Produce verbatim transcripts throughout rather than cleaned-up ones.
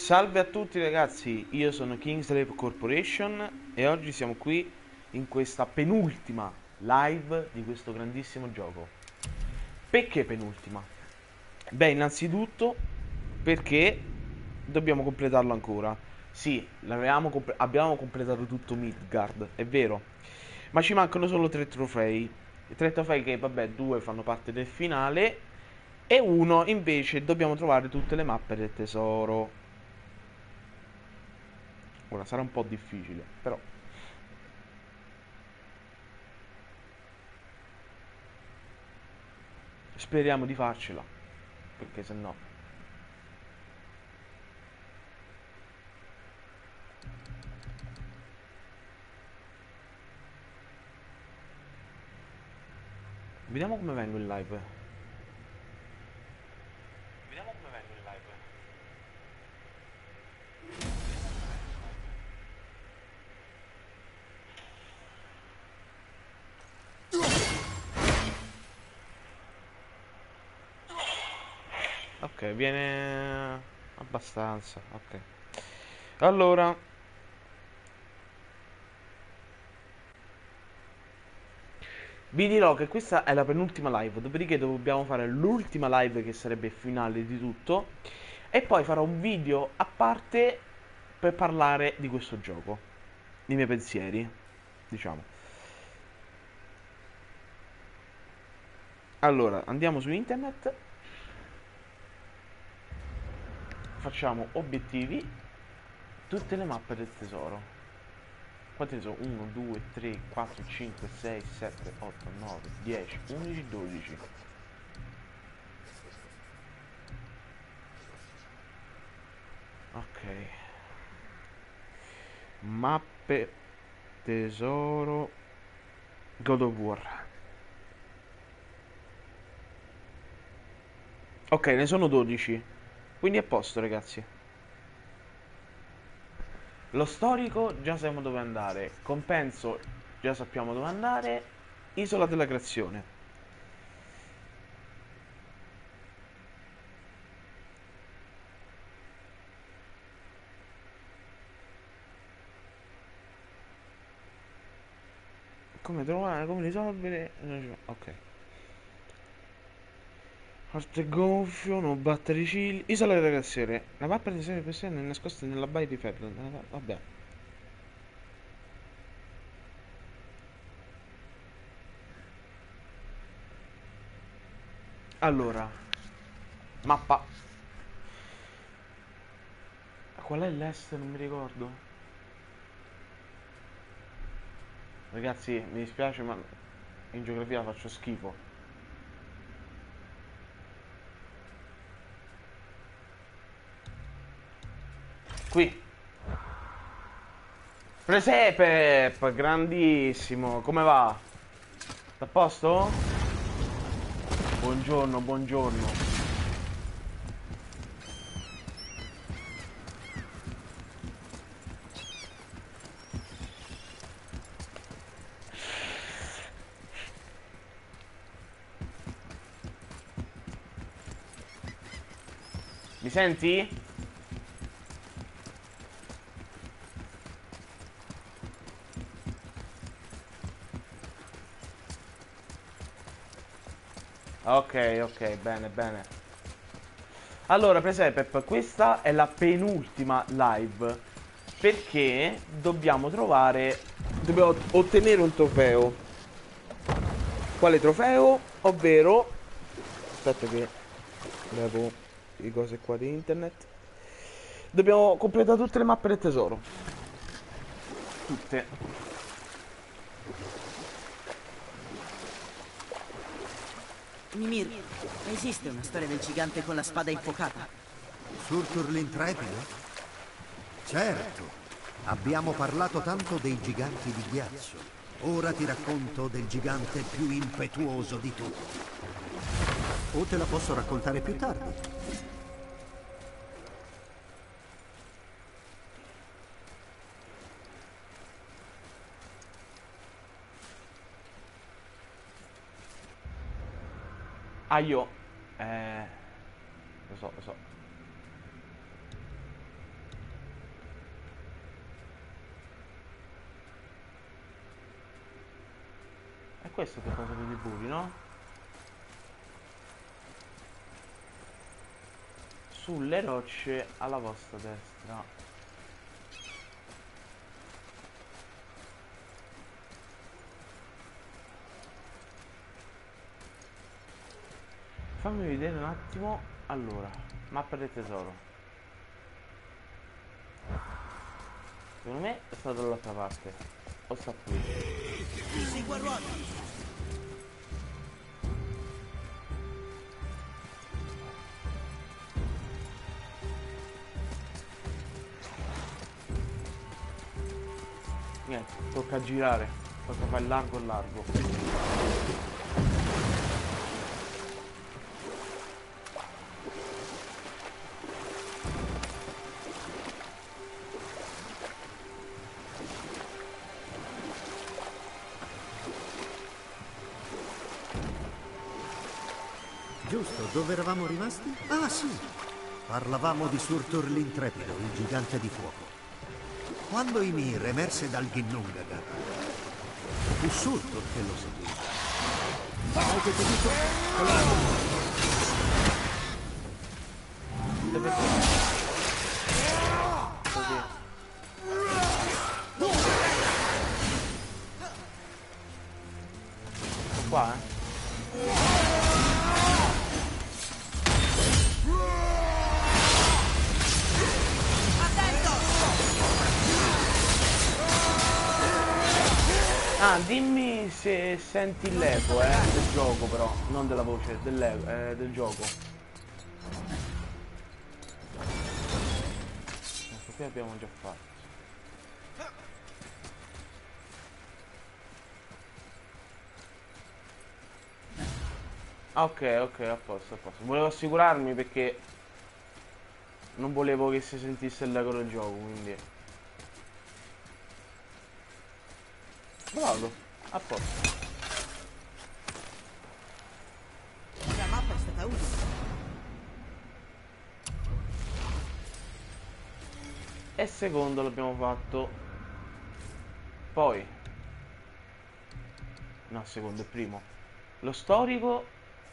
Salve a tutti ragazzi, io sono Kingslave Corporation e oggi siamo qui in questa penultima live di questo grandissimo gioco. Perché penultima? Beh, innanzitutto perché dobbiamo completarlo ancora. Sì, l'avevamo comple- abbiamo completato tutto Midgard, è vero, ma ci mancano solo tre trofei. Tre trofei che, vabbè, due fanno parte del finale e uno invece dobbiamo trovare tutte le mappe del tesoro. Ora sarà un po' difficile, però speriamo di farcela, perché se no. Vediamo come vengo in live. Vediamo come vengo in live. Ok, viene abbastanza. Ok. Allora, vi dirò che questa è la penultima live, dopodiché dobbiamo fare l'ultima live che sarebbe il finale di tutto e poi farò un video a parte per parlare di questo gioco, i miei pensieri, diciamo. Allora, andiamo su internet, facciamo obiettivi, tutte le mappe del tesoro. Quante ne sono? uno, due, tre, quattro, cinque, sei, sette, otto, nove, dieci, undici, dodici. Ok. Mappe tesoro God of War. Ok, ne sono dodici. Quindi è a posto, ragazzi. Lo storico già sappiamo dove andare. Compenso già sappiamo dove andare. Isola della creazione. Come trovare, come risolvere. Ok. Forte gonfio, non battere i cigli. Isola della creazione. La mappa di serie persone è nascosta nella baia di Ferdinand. Vabbè. Allora, mappa. Qual è l'est? Non mi ricordo. Ragazzi, mi dispiace, ma in geografia faccio schifo. Qui. Presepe, grandissimo. Come va? A posto? Buongiorno, buongiorno. Mi senti? Ok, ok, bene, bene. Allora, Presepep, questa è la penultima live perché dobbiamo trovare, dobbiamo ottenere un trofeo. Quale trofeo? Ovvero, aspetta che levo le cose qua di internet. Dobbiamo completare tutte le mappe del tesoro. Tutte. Mimir, esiste una storia del gigante con la spada infuocata? Surtur l'intrepido? Certo, abbiamo parlato tanto dei giganti di ghiaccio. Ora ti racconto del gigante più impetuoso di tutti. O te la posso raccontare più tardi. Ah, io. Eh. Lo so, lo so. questo che cosa per i buchi, no? Sulle rocce alla vostra destra. Fammi vedere un attimo. Allora, mappa del tesoro. Secondo me è stato dall'altra parte. O sta qui. Segua ruota. Niente, tocca girare. Tocca fare largo e largo. Giusto, dove eravamo rimasti? Ah, sì. Parlavamo di Surtur l'Intrepido, il gigante di fuoco. Quando Ymir emerse dal Ginnungagap, fu Surtur che lo seguì. Sai che ti dico? Dove così. Qua, eh. Ah, dimmi se senti l'eco, eh, del gioco però, non della voce, dell'eco, eh, del gioco. Questo qui abbiamo già fatto. Ah, ok, ok, a posto, a posto. Volevo assicurarmi perché non volevo che si sentisse l'eco del gioco, quindi... Bravo, a posto. La mappa è stata utile. E secondo l'abbiamo fatto. Poi no, secondo, il primo. Lo storico.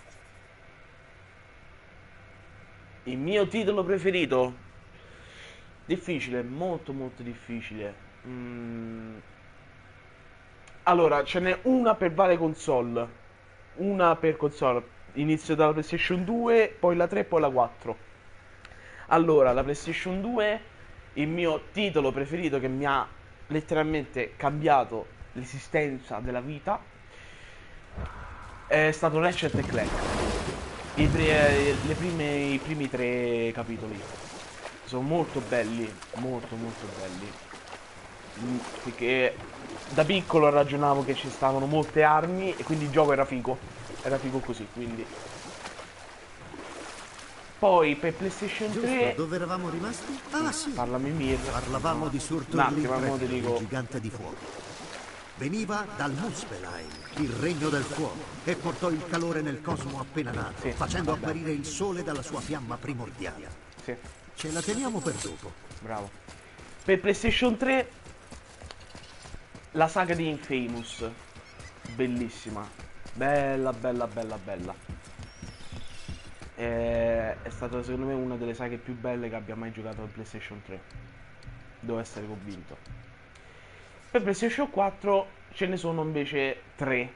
Il mio titolo preferito. Difficile, molto molto difficile. mm. Allora, ce n'è una per varie console. Una per console. Inizio dalla PlayStation due, poi la tre, poi la quattro. Allora, la PlayStation due, il mio titolo preferito che mi ha letteralmente cambiato l'esistenza della vita, è stato Ratchet and Clank. I, pre- le prime, I primi tre capitoli sono molto belli, molto molto belli. Mm, Perché da piccolo ragionavo che ci stavano molte armi e quindi il gioco era figo. Era figo così, quindi. Poi per PlayStation Giusto, tre. dove eravamo rimasti? Ah, sì. Parlami Mir. Parlavamo di Surtur Un attimo, mo ti l'Intrepido, dico. il gigante di fuoco. Veniva dal Muspelheim, il regno del fuoco, e portò il calore nel cosmo appena nato, Sì, facendo vabbè. apparire il sole dalla sua fiamma primordiale. Sì, Ce la teniamo per dopo. bravo. Per PlayStation tre la saga di Infamous. Bellissima. Bella, bella, bella, bella. È, è stata secondo me una delle saghe più belle che abbia mai giocato al PlayStation tre. Devo essere convinto. Per PlayStation quattro ce ne sono invece tre.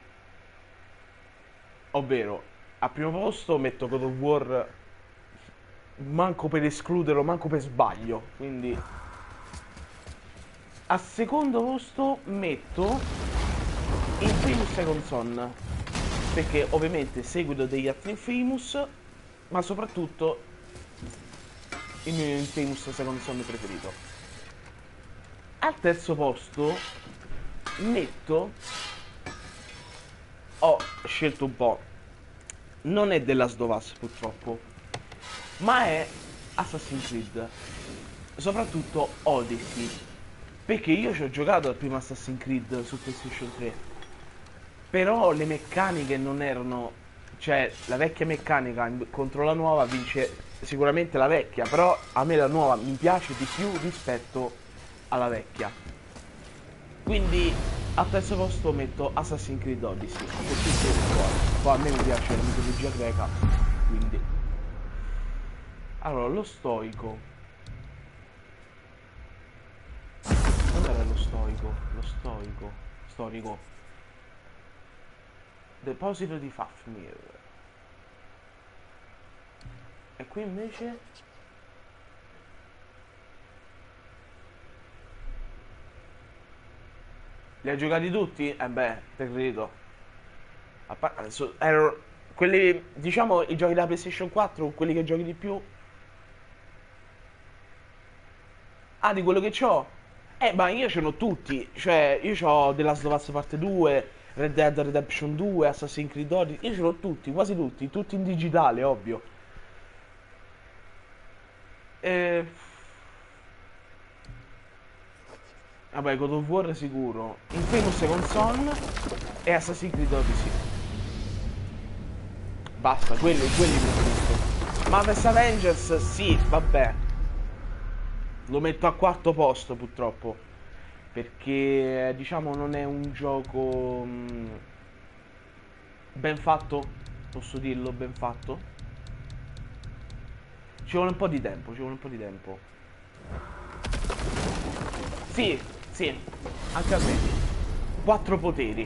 Ovvero, al primo posto metto God of War, manco per escluderlo, manco per sbaglio. Quindi al secondo posto metto Infamous Second Son, perché ovviamente seguito degli altri Infamous, ma soprattutto il mio Infamous Second Son preferito. Al terzo posto metto, ho scelto un po', non è The Last of Us purtroppo, ma è Assassin's Creed, soprattutto Odyssey, perché io ci ho giocato al primo Assassin's Creed su PlayStation tre, però le meccaniche non erano, cioè la vecchia meccanica contro la nuova vince sicuramente la vecchia, però a me la nuova mi piace di più rispetto alla vecchia. Quindi Al terzo posto metto Assassin's Creed Odyssey, per tutte le cose. Poi a me mi piace la mitologia greca, quindi. Allora, lo stoico. Dov'era lo stoico? Lo stoico. Storico. Deposito di Fafnir. E qui invece... Li hai giocati tutti? Eh beh, te credo. A par- adesso erano quelli, diciamo, i giochi della PlayStation quattro, quelli che giochi di più. Ah, di quello che c'ho? Eh, ma io ce n'ho tutti. Cioè, io c'ho The Last of Us Parte due, Red Dead Redemption due, Assassin's Creed Odyssey. Io ce l'ho tutti, quasi tutti. Tutti in digitale, ovvio. E... Vabbè, God of War sicuro. Infamous Second Son e Assassin's Creed Odyssey. Basta, quelli, quelli preferisco. Marvel's Avengers, sì, vabbè. Lo metto a quarto posto purtroppo. Perché, diciamo, non è un gioco mh, ben fatto. Posso dirlo, ben fatto. Ci vuole un po' di tempo, ci vuole un po' di tempo. Sì, sì, anche a me. Quattro poteri.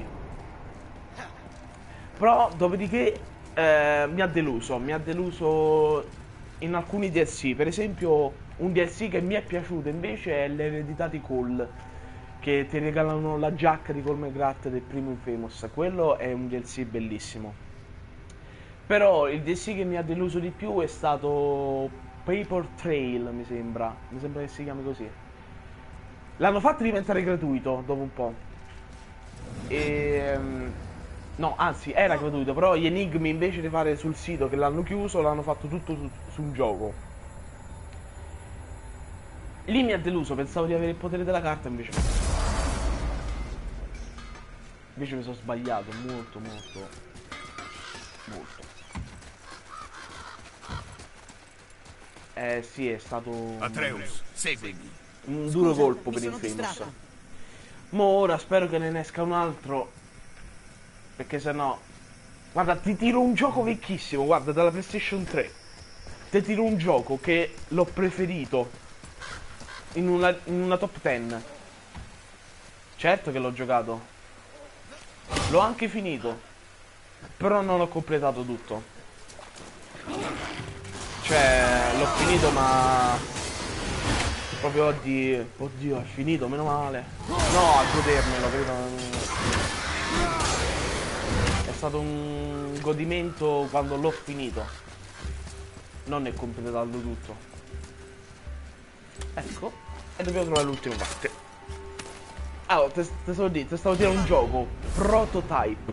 Però, dopodiché, eh, mi ha deluso. Mi ha deluso in alcuni D L C. Per esempio, un D L C che mi è piaciuto invece è l'eredità di Cole. Che ti regalano la giacca di Cole McGrath del primo Infamous. Quello è un D L C bellissimo. Però il D L C che mi ha deluso di più è stato Paper Trail, mi sembra. Mi sembra che si chiami così. L'hanno fatto diventare gratuito dopo un po'. E... No, anzi, era gratuito, però gli enigmi invece di fare sul sito che l'hanno chiuso, l'hanno fatto tutto su, sul gioco. Lì mi ha deluso, pensavo di avere il potere della carta, invece no. Invece mi sono sbagliato, molto, molto, molto. Eh sì, è stato un, Atreus, seguimi. un duro Scusa, colpo mi per sono Infamous. distratta. Mo ora spero che ne ne esca un altro, perché sennò... Guarda, ti tiro un gioco vecchissimo, guarda, dalla PlayStation tre. Ti tiro un gioco che l'ho preferito in una, in una top dieci. Certo che l'ho giocato. L'ho anche finito. Però non l'ho completato tutto. Cioè, l'ho finito ma... Proprio oddio, oddio, è finito, meno male. No, a godermelo, credo. È stato un godimento quando l'ho finito. Non è completato tutto. Ecco. E dobbiamo trovare l'ultima parte. Allora, te, te stavo dire, te stavo dire un gioco. Prototype.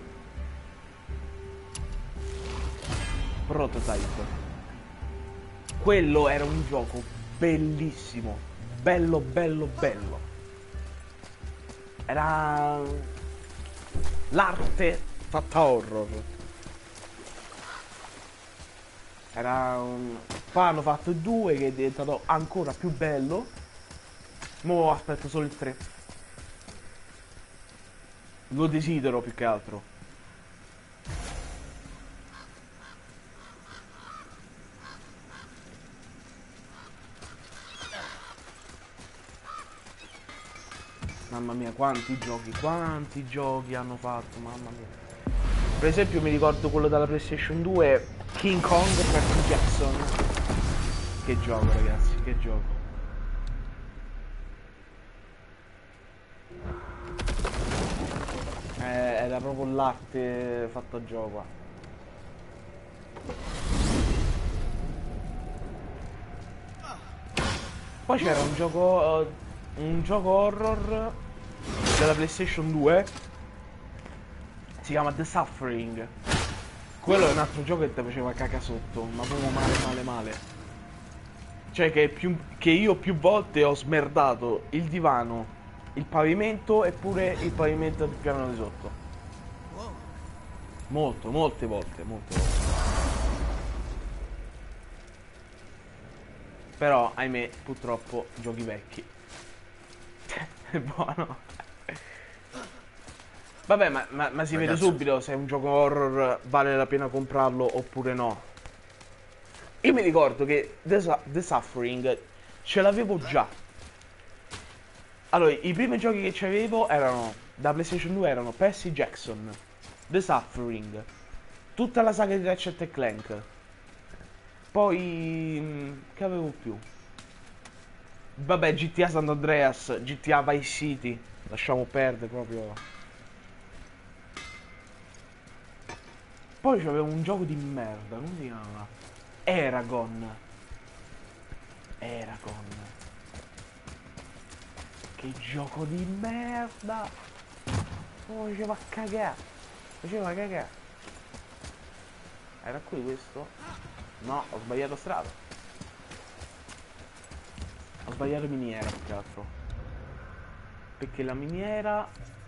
Prototype. Quello era un gioco bellissimo. Bello, bello, bello. Era... l'arte fatta horror. Era un... Poi hanno fatto il due che è diventato ancora più bello. Mo aspetto solo il tre. Lo desidero più che altro. Mamma mia, quanti giochi, quanti giochi hanno fatto, mamma mia. Per esempio mi ricordo quello della PlayStation due, King Kong Percy Jackson. Che gioco, ragazzi, che gioco. Eh, era proprio l'arte fatta a gioco. Poi c'era un gioco uh, un gioco horror della PlayStation due, si chiama The Suffering. Quello è un altro gioco che ti faceva caca sotto, ma proprio male male male. Cioè che, più, che io più volte ho smerdato il divano, il pavimento e pure il pavimento del piano di sotto. Molto, molte volte, molte volte. Però, ahimè, purtroppo, giochi vecchi. È buono. Vabbè, ma, ma, ma si vede Ragazzo. subito se un gioco horror vale la pena comprarlo oppure no. Io mi ricordo che The, Su- The Suffering ce l'avevo già. Allora, i primi giochi che c'avevo erano, da PlayStation due erano Percy Jackson, The Suffering, tutta la saga di Ratchet e Clank. Poi, mm, che avevo più? Vabbè, G T A San Andreas, G T A Vice City, lasciamo perdere proprio. Poi c'avevo un gioco di merda, come si chiama? Eragon. Eragon. Che gioco di merda! Oh, faceva cagare. Faceva cagare. Era qui questo? No, ho sbagliato strada. Ho sbagliato miniera più che altro. Perché la miniera...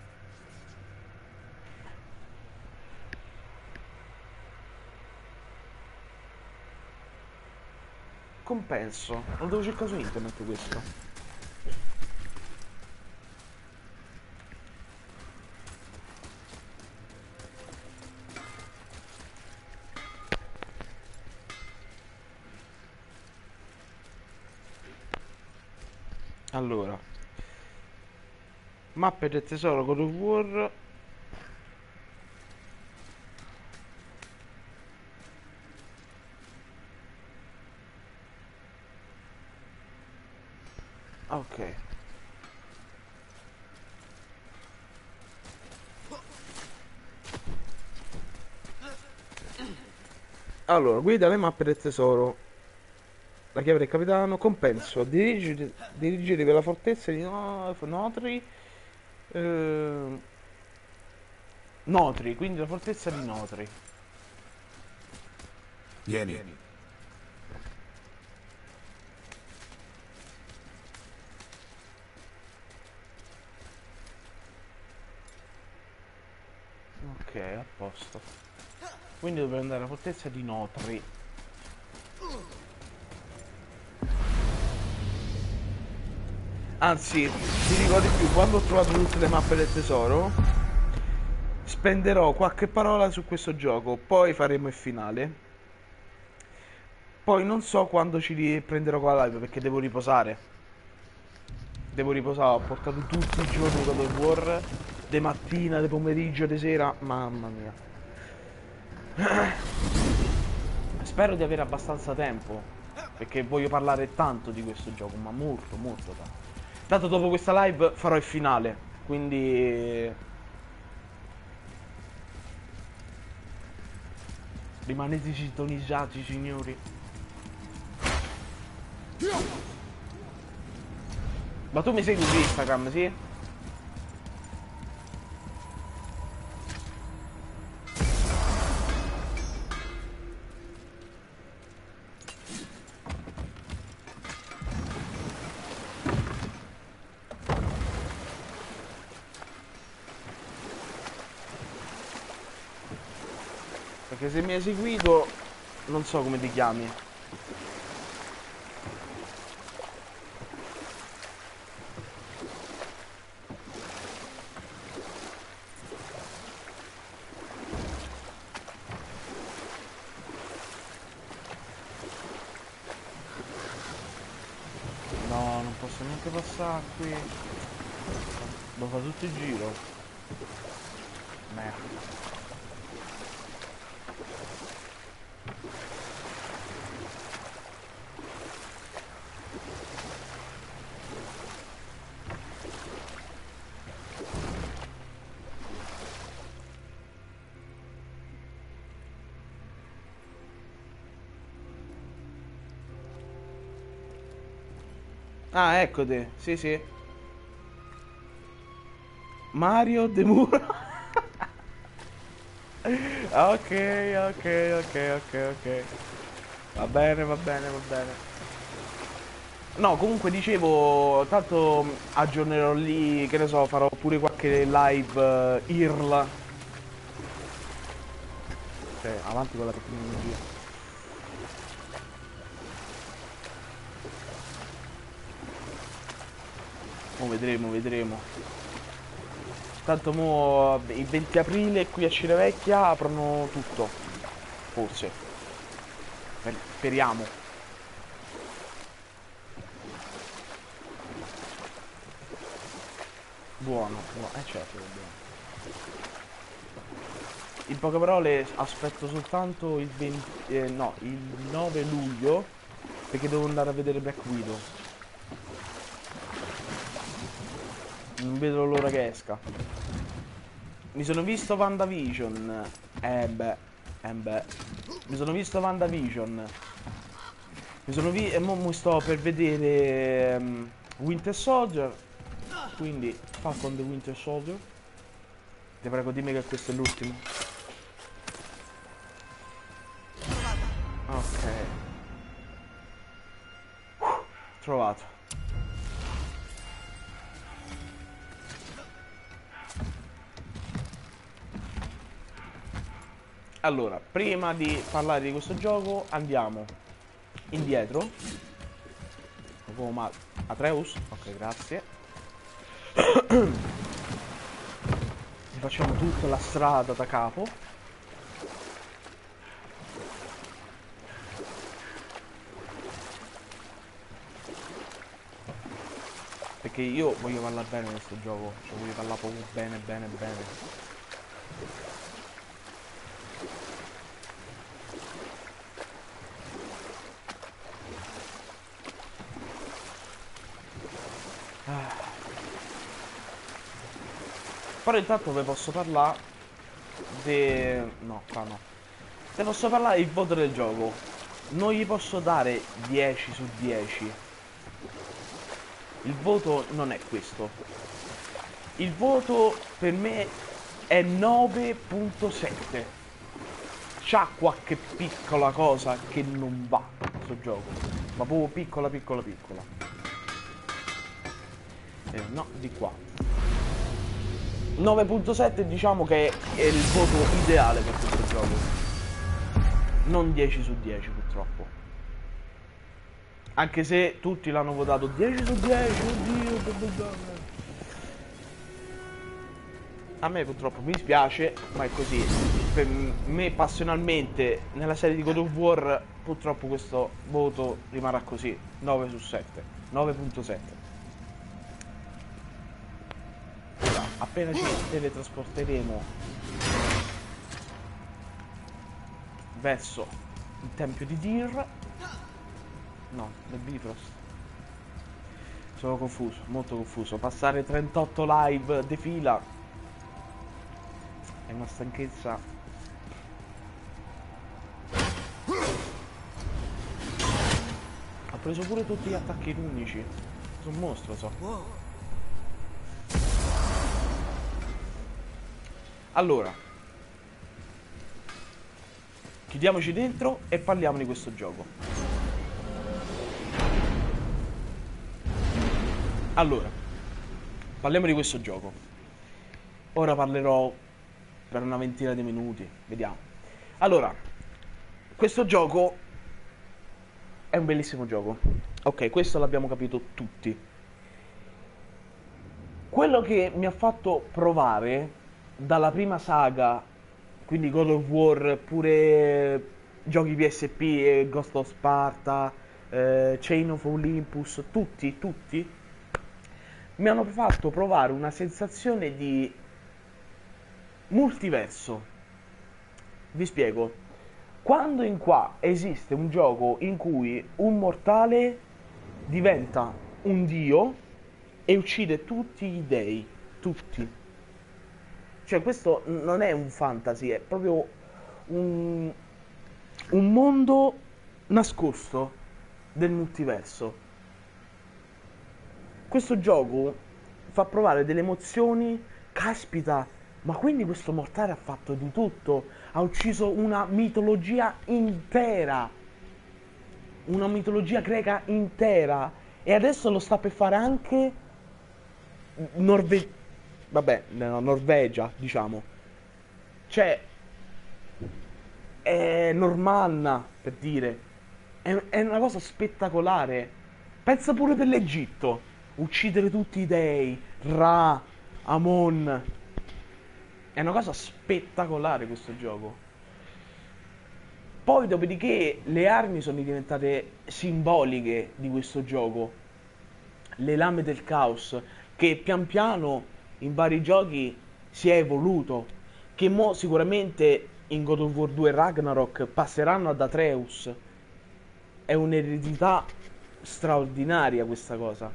Compenso. Lo devo cercare su internet questo. Allora. Mappe del tesoro God of War. Ok. Allora, guida le mappe del tesoro. La chiave del capitano. Compenso. Dirigiti, dirigiti per la fortezza di no, Notri. Eh, Notri, quindi la fortezza di Notri. Vieni. Ok, a posto. Quindi dobbiamo andare alla fortezza di Notri. Anzi, ti dico di più, quando ho trovato tutte le mappe del tesoro, spenderò qualche parola su questo gioco, poi faremo il finale. Poi non so quando ci riprenderò con la live perché devo riposare. Devo riposare, ho portato tutti i giorni God of War, de mattina, de pomeriggio, de sera, mamma mia. Spero di avere abbastanza tempo, perché voglio parlare tanto di questo gioco, ma molto, molto tanto. Dato dopo questa live farò il finale, quindi rimanete sintonizzati, signori. Ma tu mi segui su Instagram, sì? Perché se mi hai seguito non so come ti chiami. No, non posso neanche passare qui. Devo fare tutto il giro. Merda. Ah, ecco te. Sì, sì. Mario De Muro. Ok, ok, ok, ok, ok. Va bene, va bene, va bene. No, comunque dicevo, tanto mh, aggiornerò lì, che ne so, farò pure qualche live eh, I R L. Cioè, avanti con la tecnologia. Mo vedremo, vedremo. Tanto mo il venti aprile qui a Civitavecchia aprono tutto. Forse. Per- speriamo. Buono, buono. Eh certo che è buono. In poche parole aspetto soltanto il venti, eh, no, il nove luglio perché devo andare a vedere Black Widow. Non vedo l'ora che esca. Mi sono visto WandaVision. Eh beh, eh beh. Mi sono visto WandaVision. Mi sono vi e mo mi sto per vedere um, Winter Soldier. Quindi Falcon the Winter Soldier. Ti prego dimmi che questo è l'ultimo. Ok. Uh, trovato. Allora, prima di parlare di questo gioco andiamo indietro. Come Atreus? Ok, grazie. Facciamo tutta la strada da capo. Perché io voglio parlare bene di questo gioco. Cioè voglio parlare proprio bene, bene, bene. Però intanto vi posso parlare de... no, qua no. Te posso parlare del voto del gioco. Non gli posso dare dieci su dieci. Il voto non è questo. Il voto per me è nove punto sette. C'ha qualche piccola cosa che non va questo gioco. Ma proprio piccola, piccola, piccola. Eh, no, di qua. nove punto sette diciamo che è il voto ideale per questo gioco. Non dieci su dieci purtroppo. Anche se tutti l'hanno votato dieci su dieci, oddio. A me purtroppo mi spiace, ma è così. Per me passionalmente nella serie di God of War purtroppo questo voto rimarrà così. nove su sette. nove punto sette. Appena ci teletrasporteremo verso il tempio di Dir, no, del Bifrost, sono confuso, molto confuso. Passare trentotto live di fila è una stanchezza. Ho preso pure tutti gli attacchi unici, sono un mostro, so. Allora, chiudiamoci dentro e parliamo di questo gioco. Allora, parliamo di questo gioco. Ora parlerò per una ventina di minuti, vediamo. Allora, questo gioco è un bellissimo gioco. Ok, questo l'abbiamo capito tutti. Quello che mi ha fatto provare dalla prima saga, quindi God of War, pure giochi P S P, eh, Ghost of Sparta, eh, Chain of Olympus, tutti, tutti, mi hanno fatto provare una sensazione di multiverso. Vi spiego. Quando in qua esiste un gioco in cui un mortale diventa un dio e uccide tutti gli dei, tutti. Cioè questo non è un fantasy, è proprio un, un mondo nascosto del multiverso. Questo gioco fa provare delle emozioni, caspita, ma quindi questo mortale ha fatto di tutto, ha ucciso una mitologia intera, una mitologia greca intera, e adesso lo sta per fare anche Norvegia. Vabbè, no, Norvegia, diciamo. Cioè, è Normanna, per dire. È, è una cosa spettacolare. Pensa pure per l'Egitto. Uccidere tutti i dei. Ra, Amon. È una cosa spettacolare questo gioco. Poi dopodiché le armi sono diventate simboliche di questo gioco. Le lame del caos, che pian piano in vari giochi si è evoluto, che mo sicuramente in God of War due Ragnarok passeranno ad Atreus. È un'eredità straordinaria questa cosa.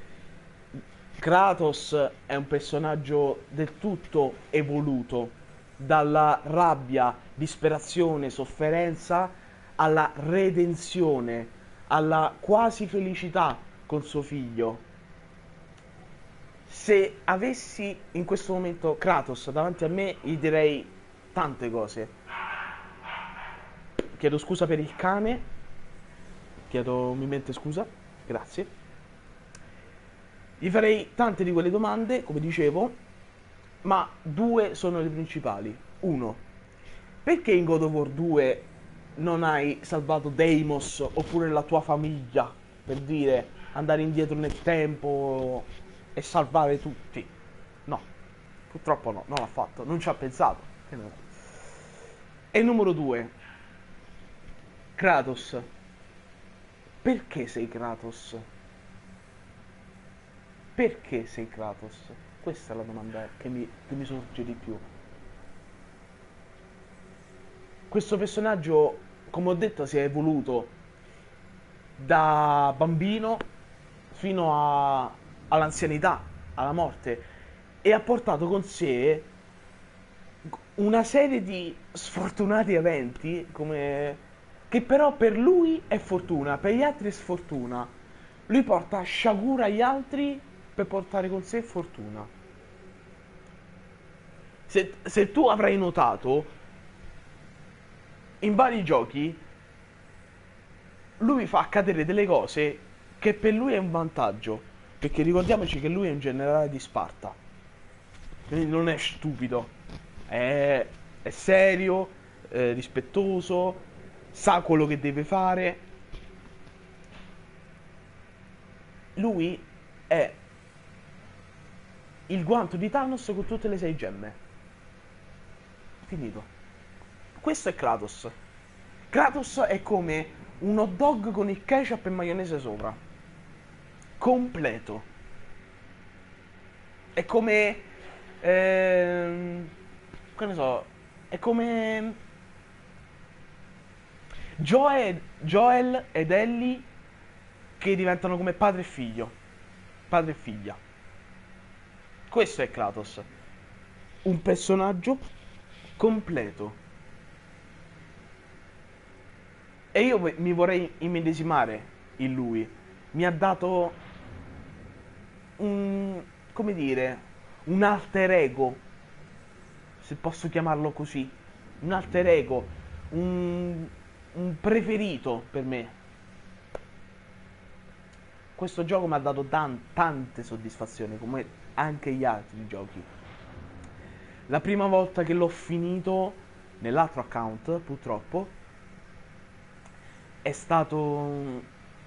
Kratos è un personaggio del tutto evoluto, dalla rabbia, disperazione, sofferenza, alla redenzione, alla quasi felicità con suo figlio. Se avessi in questo momento Kratos davanti a me, gli direi tante cose. Chiedo scusa per il cane, chiedo umilmente scusa, grazie. Gli farei tante di quelle domande, come dicevo, ma due sono le principali. Uno, perché in God of War due non hai salvato Deimos oppure la tua famiglia, per dire, andare indietro nel tempo e salvare tutti? No, purtroppo no, non l'ha fatto, non ci ha pensato. E numero due, Kratos. Perché sei Kratos? Perché sei Kratos? Questa è la domanda che mi, che mi sorge di più. Questo personaggio, come ho detto, si è evoluto da bambino fino a, all'anzianità, alla morte, e ha portato con sé una serie di sfortunati eventi, come, che però per lui è fortuna, per gli altri è sfortuna. Lui porta sciagura agli altri per portare con sé fortuna. Se, se tu avrai notato, in vari giochi lui fa accadere delle cose che per lui è un vantaggio, perché ricordiamoci che lui è un generale di Sparta, quindi non è stupido, è, è serio, è rispettoso, sa quello che deve fare. Lui è il guanto di Thanos con tutte le sei gemme. Finito. Questo è Kratos. Kratos è come un hot dog con il ketchup e maionese sopra. Completo. È come... Ehm, che ne so... È come... Joel, Joel ed Ellie che diventano come padre e figlio. Padre e figlia. Questo è Kratos. Un personaggio completo. E io mi vorrei immedesimare in lui. Mi ha dato un, come dire, un alter ego, se posso chiamarlo così. Un alter ego, un, un preferito per me. Questo gioco mi ha dato tan- tante soddisfazioni, come anche gli altri giochi. La prima volta che l'ho finito nell'altro account, purtroppo, è stato un,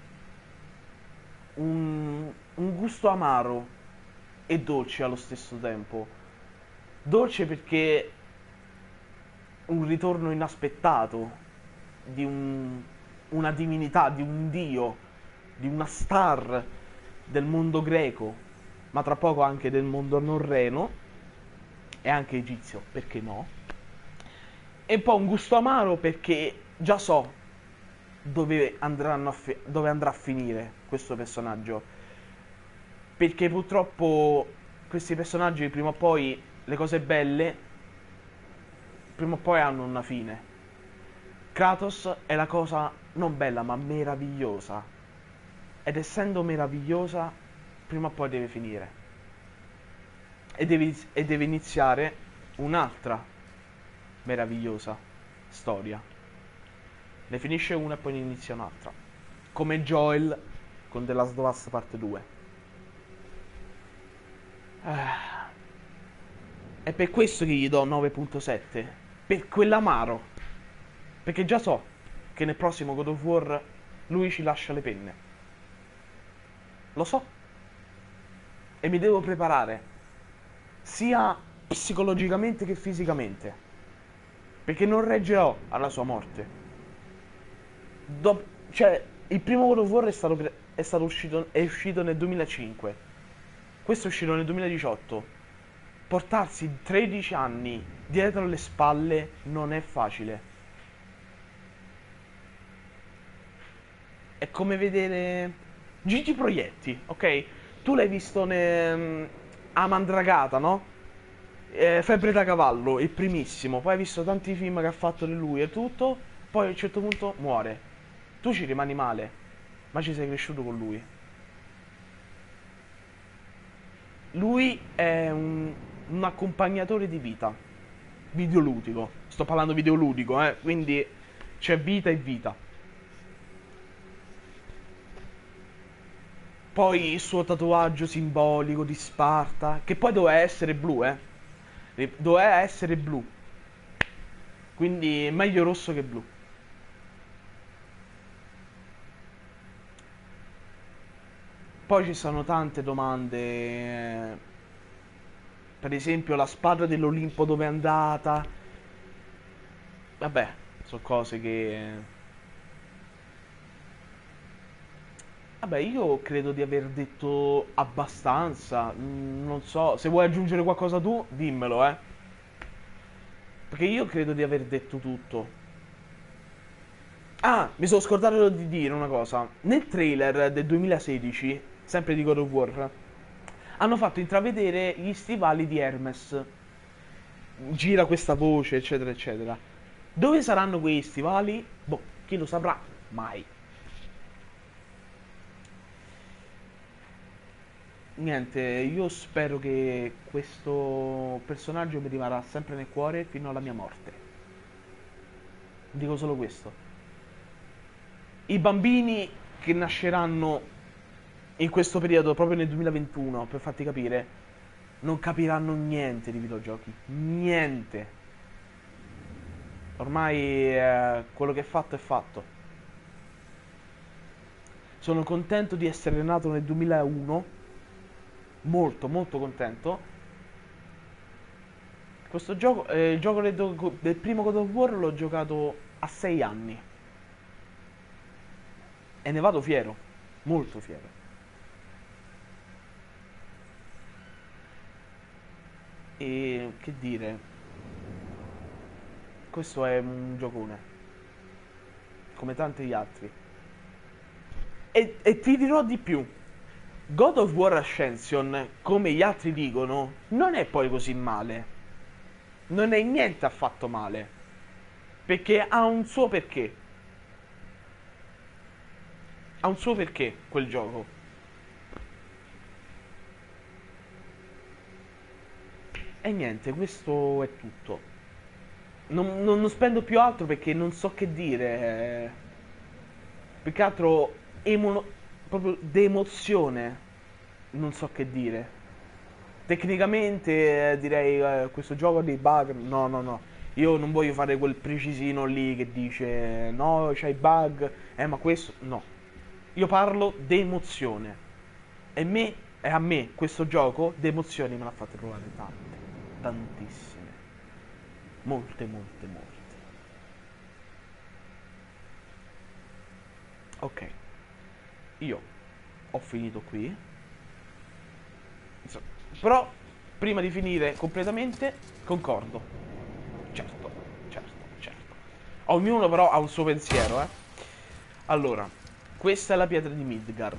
un, un gusto amaro e dolce allo stesso tempo. Dolce perché un ritorno inaspettato di un, una divinità, di un dio, di una star del mondo greco, ma tra poco anche del mondo norreno e anche egizio, perché no? E poi un gusto amaro perché già so dove, andranno a fi- dove andrà a finire questo personaggio, perché purtroppo questi personaggi prima o poi, le cose belle prima o poi hanno una fine. Kratos è la cosa non bella ma meravigliosa, ed essendo meravigliosa prima o poi deve finire e deve, e deve iniziare un'altra meravigliosa storia. Ne finisce una e poi ne inizia un'altra, come Joel con The Last of Us parte due. Ah. È per questo che gli do nove virgola sette, per quell'amaro, perché già so che nel prossimo God of War lui ci lascia le penne. Lo so. E mi devo preparare sia psicologicamente che fisicamente, perché non reggerò alla sua morte. Dop- cioè, il primo God of War è stato, pre- è stato uscito, è uscito nel duemilacinque, questo è uscito nel duemiladiciotto. Portarsi tredici anni dietro le spalle non è facile. È come vedere Gigi Proietti, ok? Tu l'hai visto ne... a Mandragata, no? Eh, Febbre da cavallo, il primissimo. Poi hai visto tanti film che ha fatto di lui e tutto. Poi a un certo punto muore. Tu ci rimani male, ma ci sei cresciuto con lui. Lui è un, un accompagnatore di vita videoludico. Sto parlando videoludico, eh? Quindi c'è vita e vita. Poi il suo tatuaggio simbolico di Sparta, che poi doveva essere blu, eh? Doveva essere blu. Quindi meglio rosso che blu. Poi ci sono tante domande. Per esempio la spada dell'Olimpo dove è andata. Vabbè, sono cose che... Vabbè, io credo di aver detto abbastanza. Mm, Non so, se vuoi aggiungere qualcosa tu, dimmelo, eh. Perché io credo di aver detto tutto. Ah, mi sono scordato di dire una cosa. Nel trailer del duemilasedici, sempre di God of War, hanno fatto intravedere gli stivali di Hermes. Gira questa voce, eccetera, eccetera. Dove saranno quei stivali? Boh, chi lo saprà? Mai. Niente, io spero che questo personaggio mi rimarrà sempre nel cuore fino alla mia morte. Dico solo questo. I bambini che nasceranno in questo periodo, proprio nel duemilaventuno, per farti capire, non capiranno niente di videogiochi. Niente. Ormai eh, quello che è fatto è fatto. Sono contento di essere nato nel duemilauno. Molto, molto contento. Questo gioco, eh, il gioco del, do- del primo God of War l'ho giocato a sei anni. E ne vado fiero. Molto fiero. E che dire, questo è un giocone, come tanti altri. E, e ti dirò di più. God of War Ascension, come gli altri dicono, non è poi così male. Non è niente affatto male. Perché ha un suo perché. Ha un suo perché quel gioco. E niente, questo è tutto. Non, non, non spendo più altro perché non so che dire. eh. Più che altro emo- proprio d'emozione. Non so che dire. Tecnicamente eh, direi eh, questo gioco ha dei bug. No, no, no. Io non voglio fare quel precisino lì che dice no, c'hai bug. Eh, ma questo no. Io parlo d'emozione. E me, e a me questo gioco d'emozioni me l'ha fatto provare tante. Tantissime. Molte, molte, molte. Ok. Io ho finito qui. Insomma, però, prima di finire completamente, concordo. Certo, certo, certo. Ognuno però ha un suo pensiero, eh. Allora, questa è la pietra di Midgard.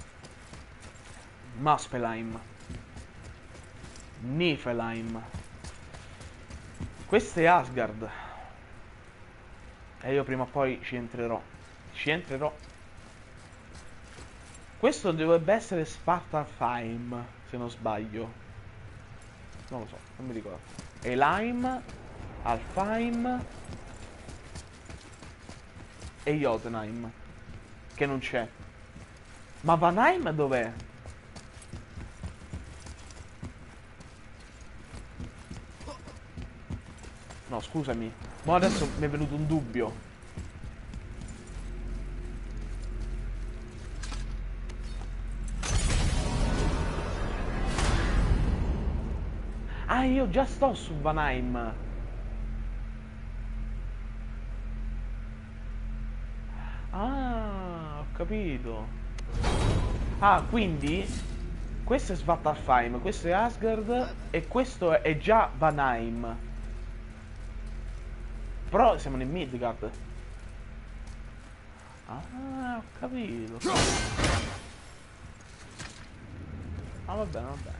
Muspelheim. Niflheim. Questo è Asgard. E io prima o poi ci entrerò. Ci entrerò. Questo dovrebbe essere Svartalfheim, se non sbaglio. Non lo so, non mi ricordo. Elheim, Alfheim e Jotunheim, che non c'è. Ma Vanheim dov'è? No, scusami. Ma adesso mi è venuto un dubbio. Ah, io già sto su Vanheim. Ah, ho capito. Ah, quindi questo è Svartalfheim, questo è Asgard e questo è già Vanheim. Però siamo nel Midgard. Ah, ho capito. Ah, va bene, va bene.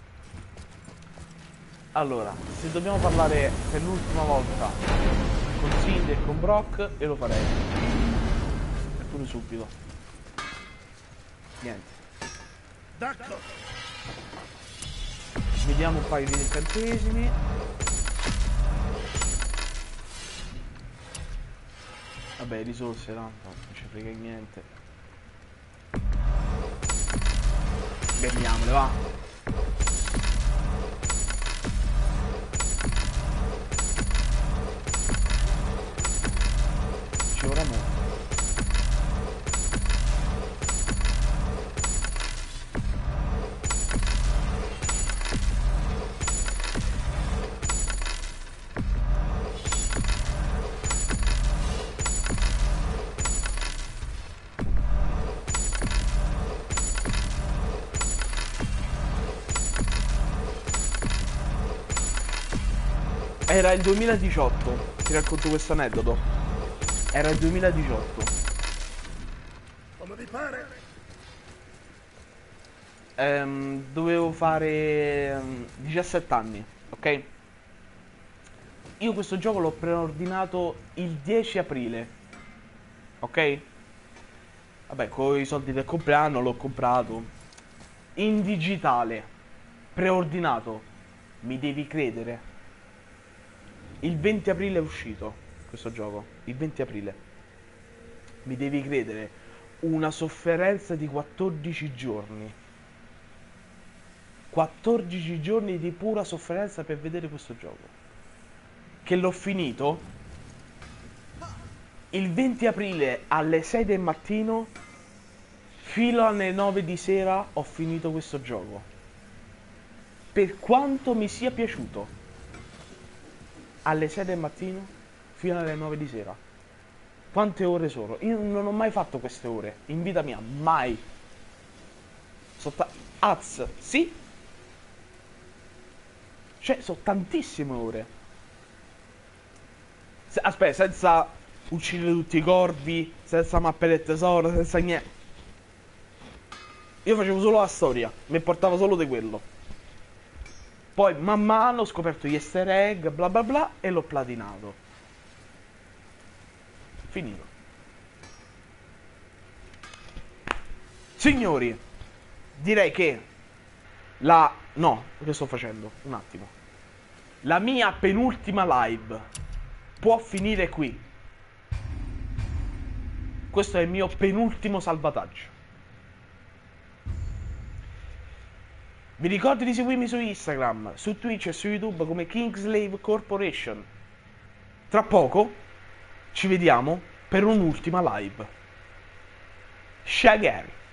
Allora, se dobbiamo parlare per l'ultima volta con Cindy e con Brock, io lo farei. E pure subito. Niente. Vediamo un paio di incantesimi. Vabbè, risorse tanto, non ci frega niente. Beviamole, va. Ci vorrà molto. Era il duemiladiciotto, ti racconto questo aneddoto. Era il duemiladiciotto. Come vi pare? Ehm, dovevo fare ehm, diciassette anni, ok? Io questo gioco l'ho preordinato il dieci aprile, ok? Vabbè, con i soldi del compleanno l'ho comprato in digitale, preordinato. Mi devi credere. Il venti aprile è uscito questo gioco, il venti aprile. Mi devi credere, una sofferenza di quattordici giorni. quattordici giorni di pura sofferenza per vedere questo gioco. Che l'ho finito il venti aprile alle sei del mattino, fino alle nove di sera ho finito questo gioco. Per quanto mi sia piaciuto. Alle sei del mattino fino alle nove di sera. Quante ore sono? Io non ho mai fatto queste ore in vita mia, mai. Sono Az, sì? Cioè, sono tantissime ore. Se, aspetta, senza uccidere tutti i corvi, senza mappe del tesoro, senza niente. Io facevo solo la storia, mi portava solo di quello. Poi man mano ho scoperto gli easter egg, bla bla bla, e l'ho platinato. Finito. Signori, direi che la... no, che sto facendo? Un attimo. La mia penultima live può finire qui. Questo è il mio penultimo salvataggio. Vi ricordo di seguirmi su Instagram, su Twitch e su YouTube come Kingslave Corporation. Tra poco ci vediamo per un'ultima live. Shagari.